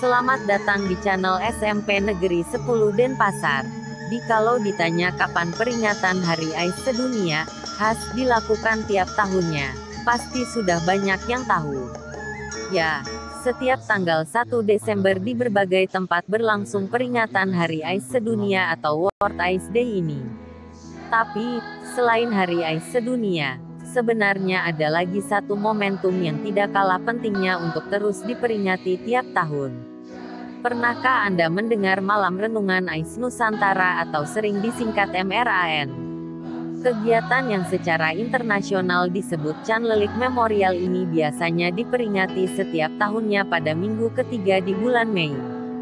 Selamat datang di channel SMP Negeri 10 Denpasar. Kalau ditanya kapan peringatan Hari AIDS Sedunia, khas dilakukan tiap tahunnya, pasti sudah banyak yang tahu. Ya, setiap tanggal 1 Desember di berbagai tempat berlangsung peringatan Hari AIDS Sedunia atau World AIDS Day ini. Tapi, selain Hari AIDS Sedunia, sebenarnya ada lagi satu momentum yang tidak kalah pentingnya untuk terus diperingati tiap tahun. Pernahkah Anda mendengar Malam Renungan AIDS Nusantara atau sering disingkat MRAN? Kegiatan yang secara internasional disebut Chanlelik Memorial ini biasanya diperingati setiap tahunnya pada minggu ketiga di bulan Mei.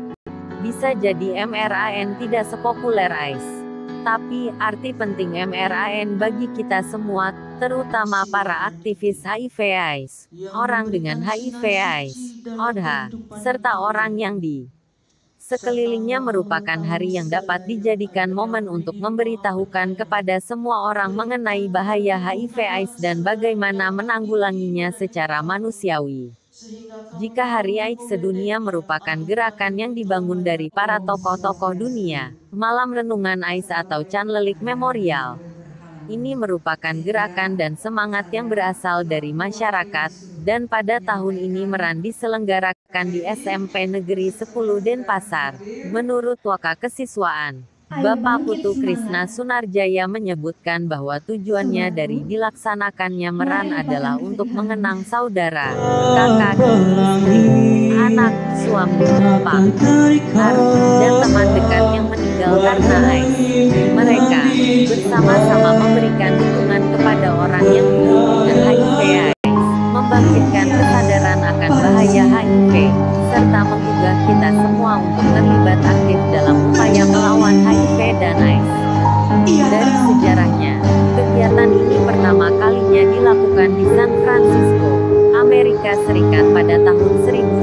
Bisa jadi MRAN tidak sepopuler AIDS. Tapi, arti penting MRAN bagi kita semua, terutama para aktivis HIV/AIDS, orang dengan HIV/AIDS, ODHA, serta orang yang di sekelilingnya merupakan hari yang dapat dijadikan momen untuk memberitahukan kepada semua orang mengenai bahaya HIV/AIDS dan bagaimana menanggulanginya secara manusiawi. Jika Hari AIDS Sedunia merupakan gerakan yang dibangun dari para tokoh-tokoh dunia, Malam Renungan AIDS atau Chanlelik Memorial ini merupakan gerakan dan semangat yang berasal dari masyarakat, dan pada tahun ini meran diselenggarakan di SMP Negeri 10 Denpasar. Menurut Waka Kesiswaan, Bapak Putu Krisna Sunarjaya menyebutkan bahwa tujuannya dari dilaksanakannya meran adalah untuk mengenang saudara, kakak, istri, anak, suami, partner, dan teman dekat yang meninggal karena AIDS. Mereka bersama-sama memberikan dukungan kepada orang yang hidup dengan HIV/AIDS, membangkitkan kesadaran akan bahaya HIV, serta menggugah kita semua untuk terlibat aktif dalam upaya melawan HIV dan AIDS. Dari sejarahnya, kegiatan ini pertama kalinya dilakukan di San Francisco, Amerika Serikat pada tahun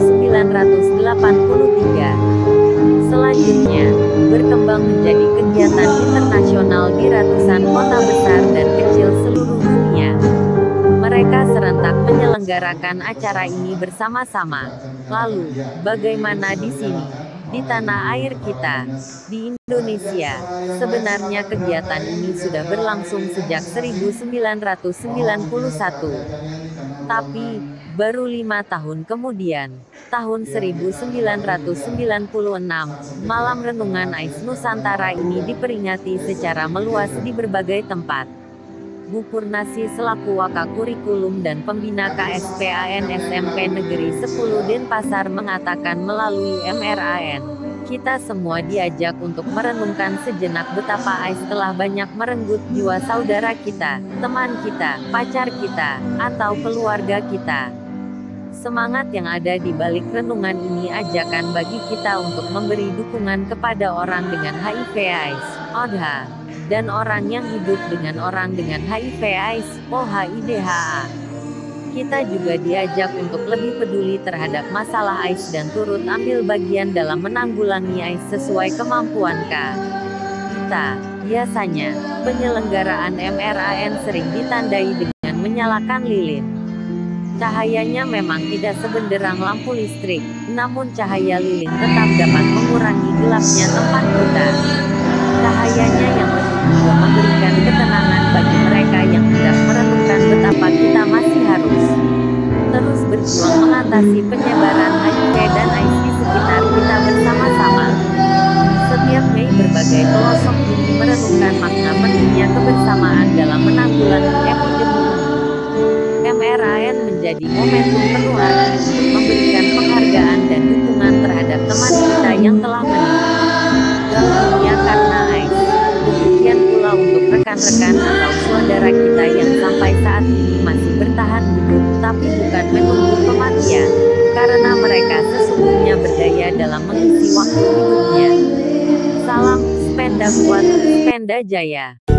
1983. Selanjutnya, berkembang menjadi kegiatan internasional di ratusan kota besar dan kecil seluruh dunia. Mereka serentak menyelenggarakan acara ini bersama-sama. Lalu, bagaimana di sini, di tanah air kita, di Indonesia? Sebenarnya kegiatan ini sudah berlangsung sejak 1991. Tapi, baru 5 tahun kemudian, tahun 1996, Malam Renungan AIDS Nusantara ini diperingati secara meluas di berbagai tempat. Bu Purnasi selaku Waka Kurikulum dan Pembina KSPAN SMP Negeri 10 Denpasar mengatakan melalui MRAN, kita semua diajak untuk merenungkan sejenak betapa AIDS telah banyak merenggut jiwa saudara kita, teman kita, pacar kita, atau keluarga kita. Semangat yang ada di balik renungan ini ajakan bagi kita untuk memberi dukungan kepada orang dengan HIV/AIDS, ODHA, dan orang yang hidup dengan orang dengan HIV/AIDS, OHIDHA. Kita juga diajak untuk lebih peduli terhadap masalah AIDS dan turut ambil bagian dalam menanggulangi AIDS sesuai kemampuan kita. Biasanya, penyelenggaraan MRAN sering ditandai dengan menyalakan lilin. Cahayanya memang tidak sebenderang lampu listrik, namun cahaya lilin tetap dapat mengurangi gelapnya tempat kita. Cahayanya yang juga memberikan ketenangan bagi mereka yang hendak merenungkan betapa kita masih harus terus berjuang mengatasi penyebaran HIV dan AIDS di sekitar kita bersama-sama. Setiap Mei berbagai pelosok bumi merenungkan makna pentingnya kebersamaan dalam menanggulangi epidemi. MRAN menjadi momentum penuh arti untuk memberikan penghargaan dan dukungan terhadap teman kita yang telah meninggal dunia karena AIDS. Demikian pula untuk rekan-rekan atau saudara kita yang sampai saat ini masih bertahan hidup tapi bukan menunggu kematian, karena mereka sesungguhnya berdaya dalam mengisi waktu hidupnya. Salam, Spenda Kuat, Spenda Jaya.